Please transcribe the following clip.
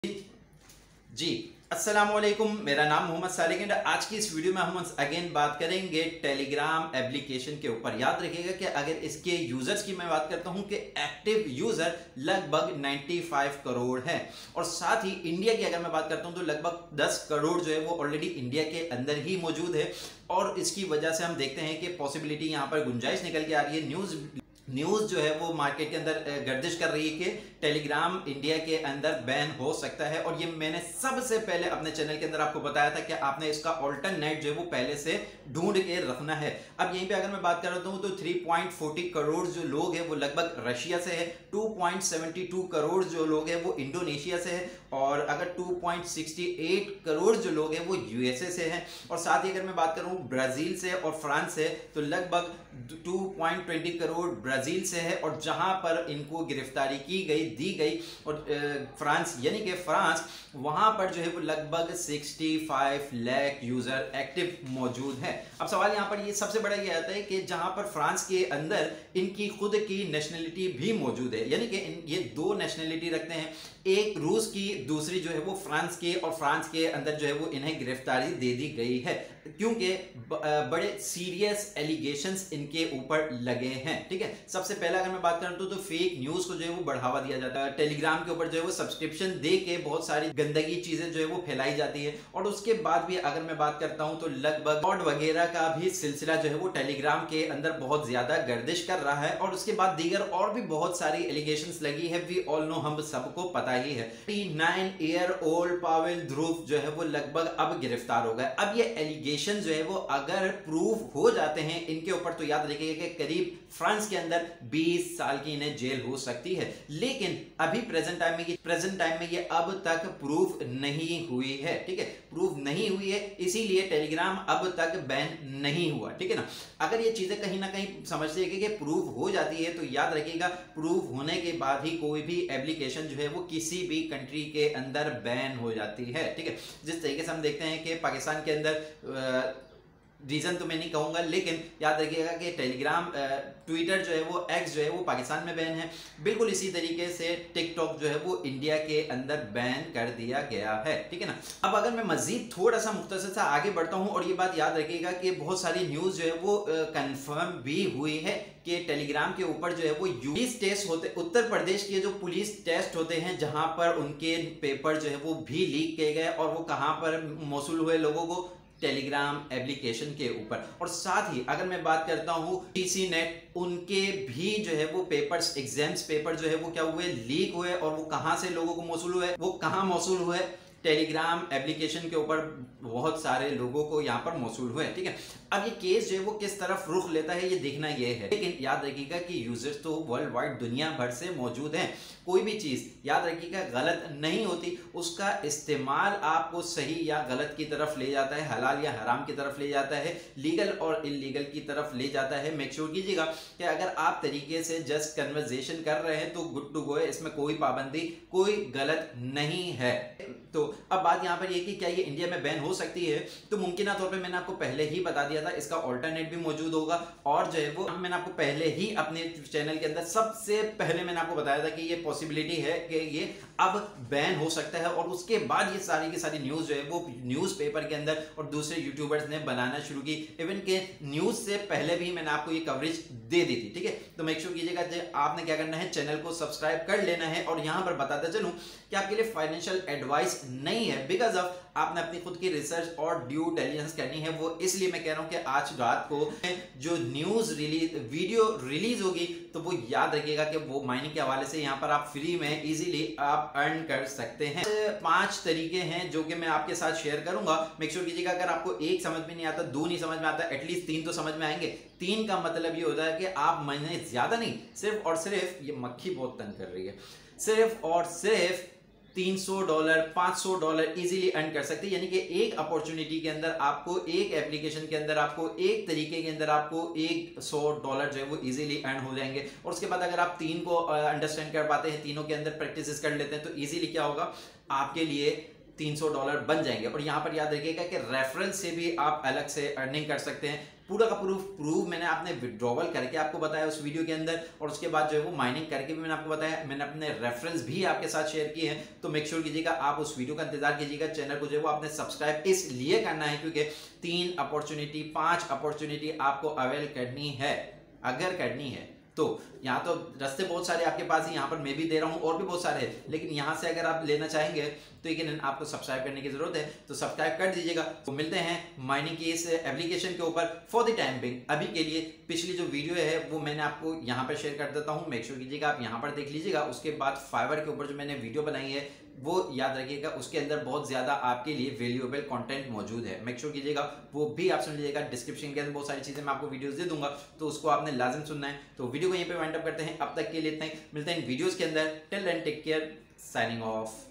जी अस्सलामुअलैकुम, मेरा नाम मोहम्मद सालिक है। आज की इस वीडियो में हम अगेन बात करेंगे टेलीग्राम एप्लीकेशन के ऊपर। याद रखिएगा कि अगर इसके यूजर्स की मैं बात करता हूं कि एक्टिव यूजर लगभग 95 करोड़ है, और साथ ही इंडिया की अगर मैं बात करता हूं तो लगभग 10 करोड़ जो है वो ऑलरेडी इंडिया के अंदर ही मौजूद है। और इसकी वजह से हम देखते हैं कि पॉसिबिलिटी यहाँ पर गुंजाइश निकल के आ रही है। न्यूज़ जो है वो मार्केट के अंदर गर्दिश कर रही है कि टेलीग्राम इंडिया के अंदर बैन हो सकता है। और ये मैंने सबसे पहले अपने चैनल के अंदर आपको बताया था कि आपने इसका ऑल्टरनेट जो है वो पहले से ढूंढ के रखना है। अब यहीं पे अगर मैं बात कर रहा हूँ तो 3.40 करोड़ जो लोग हैं वो लगभग रशिया से है, 2.72 करोड़ जो लोग हैं वो इंडोनेशिया से है, और अगर 2.68 करोड़ जो लोग हैं वो यूएसए से हैं, और साथ ही अगर मैं बात करूँ ब्राज़ील से और फ्रांस से तो लगभग 2.20 करोड़ ब्राजील से है। और जहां पर इनको गिरफ्तारी की गई दी गई, और फ्रांस यानी कि फ्रांस, वहां पर जो है वो लगभग 65 लाख यूजर एक्टिव मौजूद है। अब सवाल यहां पर ये सबसे बड़ा ये आता है कि जहां पर फ्रांस के अंदर इनकी खुद की नेशनलिटी भी मौजूद है, यानी कि ये दो नेशनलिटी रखते हैं, एक रूस की, दूसरी जो है वो फ्रांस की, और फ्रांस के अंदर जो है वो इन्हें गिरफ्तारी दे दी गई है क्योंकि बड़े सीरियस एलिगेशंस इनके ऊपर लगे हैं। ठीक है, सबसे पहले अगर मैं बात करूं तो फेक न्यूज को जो है वो बढ़ावा दिया जाता है। टेलीग्राम के ऊपर जो है वो सब्सक्रिप्शन दे के बहुत सारी गंदगी चीजें जो है वो फैलाई जाती है, और उसके बाद भी अगर मैं बात करता हूं तो लगभग फ्रॉड वगैरह का भी सिलसिला जो है वो टेलीग्राम के अंदर बहुत ज्यादा गर्दिश कर रहा है। और उसके बाद दीगर और भी बहुत सारी एलिगेशंस लगी है। वी ऑल नो, हम सबको पता ही है। 9 ईयर ओल्ड पावेल ध्रुव जो है वो लगभग अब गिरफ्तार हो गए। अब ये एलिगेशन जो है वो अगर प्रूव हो जाते हैं इनके ऊपर तो याद रखिएगा कि करीब फ्रांस के अंदर 20 साल की इन्हें जेल हो सकती है। लेकिन अभी प्रेजेंट टाइम में ये अब तक प्रूफ नहीं हुई है। ठीक है, प्रूफ नहीं हुई है, इसीलिए टेलीग्राम अब तक बैन नहीं हुआ। ठीक है ना, अगर ये चीजें कहीं ना कहीं समझते हैं कि प्रूफ हो जाती है तो याद रखिएगा प्रूफ होने के बाद ही कोई भी एप्लीकेशन जो है वो किसी भी कंट्री के अंदर बैन हो जाती है। ठीक है, जिस तरीके से हम देखते हैं कि पाकिस्तान के अंदर रीजन तो मैं नहीं कहूंगा, लेकिन याद रखिएगा कि टेलीग्राम, ट्विटर जो है वो, एक्स जो है वो पाकिस्तान में बैन है। बिल्कुल इसी तरीके से टिकटॉक जो है वो इंडिया के अंदर बैन कर दिया गया है। ठीक है ना, अब अगर मैं मजीद थोड़ा सा मुख्तसर सा आगे बढ़ता हूं, और ये बात याद रखिएगा कि बहुत सारी न्यूज जो है वो कंफर्म भी हुई है कि टेलीग्राम के ऊपर जो है वो पुलिस टेस्ट होते, उत्तर प्रदेश के जो पुलिस टेस्ट होते हैं जहां पर उनके पेपर जो है वो भी लीक किए गए, और वो कहां पर मौसूल हुए लोगों को, टेलीग्राम एप्लीकेशन के ऊपर। और साथ ही अगर मैं बात करता हूं टीसी नेट, उनके भी जो है वो पेपर्स, एग्जाम्स पेपर जो है वो क्या हुए, लीक हुए, और वो कहां से लोगों को मौसूल हुए, वो कहां मौसूल हुए, टेलीग्राम एप्लीकेशन के ऊपर बहुत सारे लोगों को यहां पर मौसूल हुए। ठीक है, अब ये केस जो है वो किस तरफ रुख लेता है ये देखना ये है। लेकिन याद रखिएगा कि यूजर्स तो वर्ल्ड वाइड दुनिया भर से मौजूद हैं। कोई भी चीज याद रखिएगा गलत नहीं होती, उसका इस्तेमाल आपको सही या गलत की तरफ ले जाता है, हलाल या हराम की तरफ ले जाता है, लीगल और इलीगल की तरफ ले जाता है। मेक श्योर कीजिएगा कि अगर आप तरीके से जस्ट कन्वर्सेशन कर रहे हैं तो गुड टू गो है, इसमें कोई पाबंदी, कोई गलत नहीं है। तो अब बात यहाँ पर ये कि क्या ये इंडिया में बैन हो सकती है, तो मुमकिन तौर पे मैंने आपको पहले ही बता दिया था, इसका ऑल्टरनेट भी मौजूद होगा। और जो है वो मैंने आपको पहले ही अपने चैनल के अंदर सबसे पहले मैंने आपको बताया था कि ये पॉसिबिलिटी है कि ये अब बैन हो सकता है। और उसके बाद ये सारी की सारी न्यूज जो है वो न्यूज़पेपर के अंदर और दूसरे यूट्यूबर्स ने बनाना शुरू की। इवन के न्यूज से पहले भी मैंने आपको ये कवरेज दे दी थी। ठीक है, तो मेक श्योर कीजिएगा आपने क्या करना है, चैनल को सब्सक्राइब कर लेना है। और यहां पर बताता चलूं कि आपके लिए फाइनेंशियल एडवाइस नहीं है, बिकॉज ऑफ आपने अपनी खुद की रिसर्च और ड्यू डिलिजेंस करनी है। वो इसलिए मैं कह रहा हूं कि आज रात को जो न्यूज वीडियो रिलीज होगी तो वो याद रखिएगा कि वो माइनिंग के हवाले से यहाँ पर आप फ्री में इजीली आप अर्न कर सकते हैं। 5 तरीके हैं जो कि मैं आपके साथ शेयर करूंगा। मेक श्योर कीजिएगा अगर आपको एक समझ में नहीं आता, 2 नहीं समझ में आता, एटलीस्ट 3 तो समझ में आएंगे। 3 का मतलब ये होता है कि आप महीने ज्यादा नहीं, सिर्फ और सिर्फ, ये मक्खी बहुत तंग कर रही है, सिर्फ और सिर्फ $300 $500 इजीली अर्न कर सकते हैं। यानी कि एक अपॉर्चुनिटी के अंदर आपको, एक एप्लीकेशन के अंदर आपको, एक तरीके के अंदर आपको $100 जो है वो इजीली अर्न हो जाएंगे। और उसके बाद अगर आप 3 को अंडरस्टैंड कर पाते हैं, तीनों के अंदर प्रैक्टिस कर लेते हैं, तो इजीली क्या होगा, आपके लिए $300 बन जाएंगे। और यहां पर याद रखिएगा कि रेफरल से भी आप अलग से अर्निंग कर सकते हैं। पूरा का प्रूफ मैंने आपने विड्रॉवल करके आपको बताया उस वीडियो के अंदर, और उसके बाद जो है वो माइनिंग करके भी मैंने आपको बताया, मैंने अपने रेफरेंस भी आपके साथ शेयर किए हैं। तो मेक श्योर कीजिएगा आप उस वीडियो का इंतजार कीजिएगा। चैनल को जो है वो आपने सब्सक्राइब इसलिए करना है क्योंकि 3 अपॉर्चुनिटी 5 अपॉर्चुनिटी आपको अवेल करनी है। अगर करनी है तो यहाँ तो रास्ते बहुत सारे आपके पास ही, यहाँ पर मैं भी दे रहा हूँ और भी बहुत सारे हैं, लेकिन यहाँ से अगर आप लेना चाहेंगे तो यकीनन आपको सब्सक्राइब करने की जरूरत है, तो सब्सक्राइब कर दीजिएगा। तो मिलते हैं माइनिंग की इस एप्लीकेशन के ऊपर। फॉर द टाइम बिंग अभी के लिए पिछली जो वीडियो है वो मैंने आपको यहाँ पर शेयर कर देता हूँ, मेक श्योर कीजिएगा आप यहाँ पर देख लीजिएगा। उसके बाद फाइवर के ऊपर जो मैंने वीडियो बनाई है वो याद रखिएगा, उसके अंदर बहुत ज्यादा आपके लिए वैल्यूएबल कंटेंट मौजूद है, मेक श्योर कीजिएगा वो भी आप सुन लीजिएगा। डिस्क्रिप्शन के अंदर बहुत सारी चीजें मैं आपको वीडियोस दे दूंगा, तो उसको आपने लाजिम सुनना है। तो वीडियो को यहीं पे वाइंड अप करते हैं, अब तक के लिए इतना ही, मिलते हैं वीडियोस के अंदर। Till then take care, signing of.